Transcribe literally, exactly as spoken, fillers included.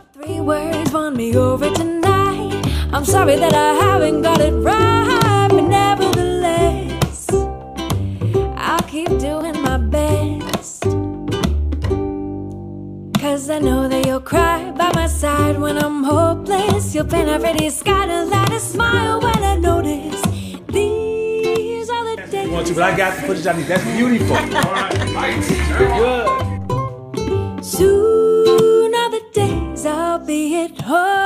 Three words won me over tonight. I'm sorry that I haven't got it right, but nevertheless, I'll keep doing my best. Cause I know that you'll cry by my side when I'm hopeless. You'll paint a pretty sky to light a smile when I notice these are the days. You want to, but I got the footage I need. That's beautiful. All right, right. Good. Soon are the days I'll be at home.